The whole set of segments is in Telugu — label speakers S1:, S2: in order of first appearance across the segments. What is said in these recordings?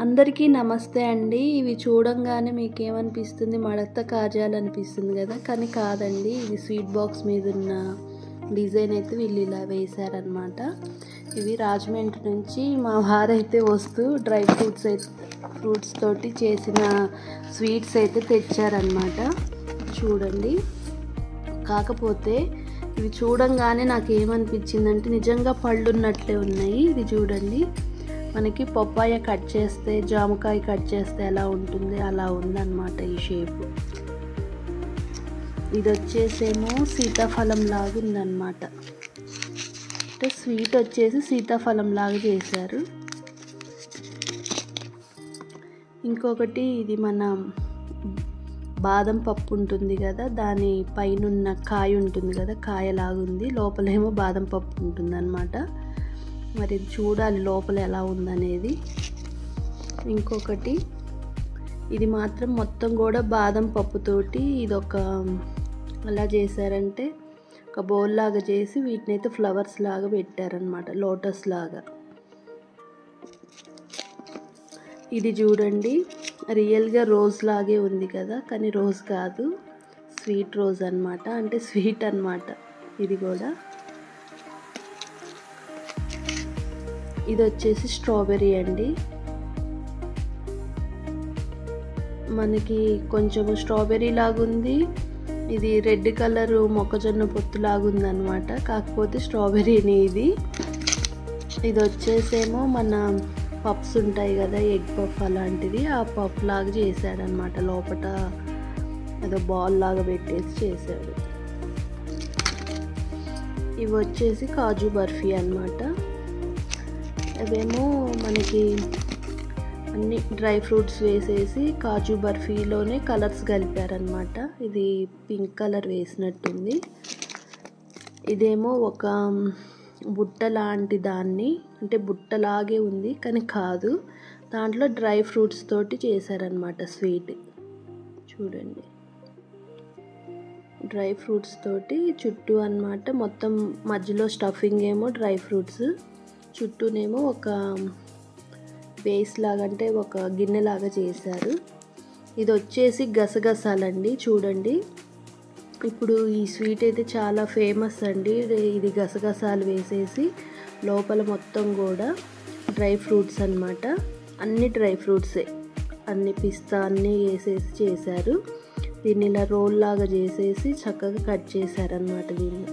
S1: అందరికీ నమస్తే అండి. ఇవి చూడంగానే మీకేమనిపిస్తుంది? మడత కాజాలు అనిపిస్తుంది కదా, కానీ కాదండి. ఇది స్వీట్ బాక్స్ మీద ఉన్న డిజైన్ అయితే వీళ్ళు ఇలా వేశారనమాట. ఇవి రాజమండ్రి నుంచి మా వారైతే వస్తూ డ్రై ఫ్రూట్స్ తోటి చేసిన స్వీట్స్ అయితే తెచ్చారనమాట. చూడండి, కాకపోతే ఇవి చూడంగానే నాకు ఏమనిపించిందంటే నిజంగా పళ్ళు ఉన్నట్లే ఉన్నాయి. ఇది చూడండి, మనకి పప్పాయ కట్ చేస్తే, జామకాయ కట్ చేస్తే ఎలా ఉంటుంది అలా ఉందన్నమాట ఈ షేపు. ఇది వచ్చేసేమో సీతాఫలం లాగా ఉందన్నమాట. అంటే స్వీట్ వచ్చేసి సీతాఫలం లాగా చేశారు. ఇంకొకటి ఇది మన బాదం పప్పు ఉంటుంది కదా, దాని పైన కాయ ఉంటుంది కదా, కాయలాగుంది. లోపలేమో బాదం పప్పు ఉంటుంది అన్నమాట. మరి చూడాలి లోపల ఎలా ఉందనేది. ఇంకొకటి ఇది మాత్రం మొత్తం కూడా బాదం పప్పుతోటి ఇదొక ఎలా చేశారంటే ఒక బౌల్ లాగా చేసి వీటిని అయితే ఫ్లవర్స్ లాగా పెట్టారనమాట, లోటస్ లాగా. ఇది చూడండి, రియల్గా రోజ్ లాగే ఉంది కదా, కానీ రోజ్ కాదు, స్వీట్ రోజ్ అన్నమాట. అంటే స్వీట్ అన్నమాట ఇది కూడా. ఇది వచ్చేసి స్ట్రాబెర్రీ అండి. మనకి కొంచెం స్ట్రాబెర్రీ లాగుంది. ఇది రెడ్ కలర్ మొక్కజొన్న పొత్తు లాగుంది అనమాట, కాకపోతే స్ట్రాబెర్రీని ఇది. ఇది వచ్చేసేమో మన పప్స్ ఉంటాయి కదా, ఎగ్ పఫ్ అలాంటిది, ఆ పఫ్ లాగా చేశాడనమాట. లోపల ఏదో బాల్ లాగా పెట్టేసి చేశాడు. ఇవి వచ్చేసి కాజు బర్ఫీ అన్నమాట. అవేమో మనకి అన్ని డ్రై ఫ్రూట్స్ వేసేసి కాజు బర్ఫీలోనే కలర్స్ కలిపారనమాట. ఇది పింక్ కలర్ వేసినట్టుంది. ఇదేమో ఒక బుట్ట లాంటి దాన్ని, అంటే బుట్టలాగే ఉంది కానీ కాదు, దాంట్లో డ్రై ఫ్రూట్స్ తోటి చేశారనమాట స్వీట్. చూడండి, డ్రై ఫ్రూట్స్ తోటి చుట్టూ అన్నమాట. మొత్తం మధ్యలో స్టఫింగ్ ఏమో డ్రై ఫ్రూట్స్, చుట్టూనేమో ఒక బేస్ లాగా, అంటే ఒక గిన్నెలాగా చేశారు. ఇది వచ్చేసి గసగసాలండి. చూడండి, ఇప్పుడు ఈ స్వీట్ అయితే చాలా ఫేమస్ అండి. ఇది గసగసాలు వేసేసి లోపల మొత్తం కూడా డ్రై ఫ్రూట్స్ అన్నమాట. అన్ని డ్రై ఫ్రూట్సే, అన్ని పిస్తా అన్నీ వేసేసి చేశారు. దీన్ని ఇలా రోల్ లాగా చేసేసి చక్కగా కట్ చేశారనమాట దీన్ని.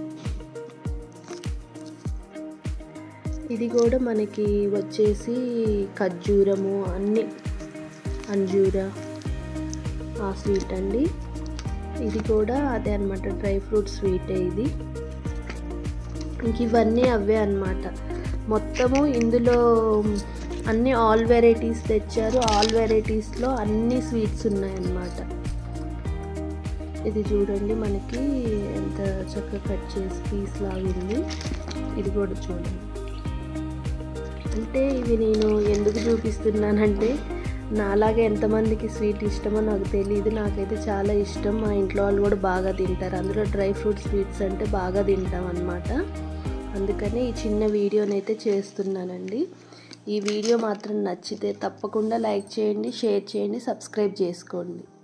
S1: ఇది కూడా మనకి వచ్చేసి ఖర్జూరము అన్ని, అంజూర ఆ స్వీట్ అండి. ఇది కూడా అదే అనమాట, డ్రై ఫ్రూట్ స్వీటే ఇది. ఇంక ఇవన్నీ అవే అన్నమాట. మొత్తము ఇందులో అన్ని ఆల్ వెరైటీస్ తెచ్చారు. ఆల్ వెరైటీస్లో అన్ని స్వీట్స్ ఉన్నాయన్నమాట. ఇది చూడండి, మనకి ఎంత చక్కగా కట్ చేసి పీస్ లాగింది. ఇది కూడా చూడండి. అంటే ఇవి నేను ఎందుకు చూపిస్తున్నానంటే, నాలాగే ఎంతమందికి స్వీట్ ఇష్టమో నాకు తెలియదు. నాకైతే చాలా ఇష్టం. మా ఇంట్లో వాళ్ళు కూడా బాగా తింటారు. అందులో డ్రై ఫ్రూట్ స్వీట్స్ అంటే బాగా తింటాం అన్నమాట. అందుకని ఈ చిన్న వీడియోని అయితే చేస్తున్నానండి. ఈ వీడియో మాత్రం నచ్చితే తప్పకుండా లైక్ చేయండి, షేర్ చేయండి, సబ్స్క్రైబ్ చేసుకోండి.